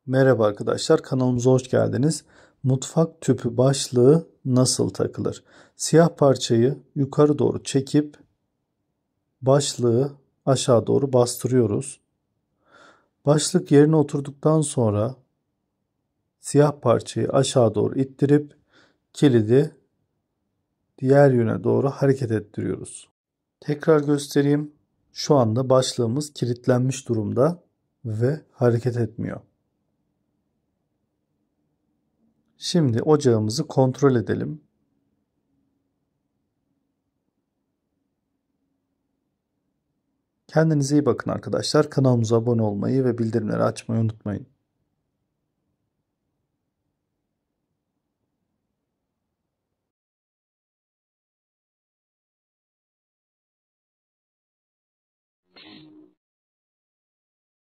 Merhaba arkadaşlar, kanalımıza hoş geldiniz. Mutfak tüpü başlığı nasıl takılır? Siyah parçayı yukarı doğru çekip başlığı aşağı doğru bastırıyoruz. Başlık yerine oturduktan sonra siyah parçayı aşağı doğru ittirip kilidi diğer yöne doğru hareket ettiriyoruz. Tekrar göstereyim. Şu anda başlığımız kilitlenmiş durumda ve hareket etmiyor. Şimdi ocağımızı kontrol edelim. Kendinize iyi bakın arkadaşlar. Kanalımıza abone olmayı ve bildirimleri açmayı unutmayın.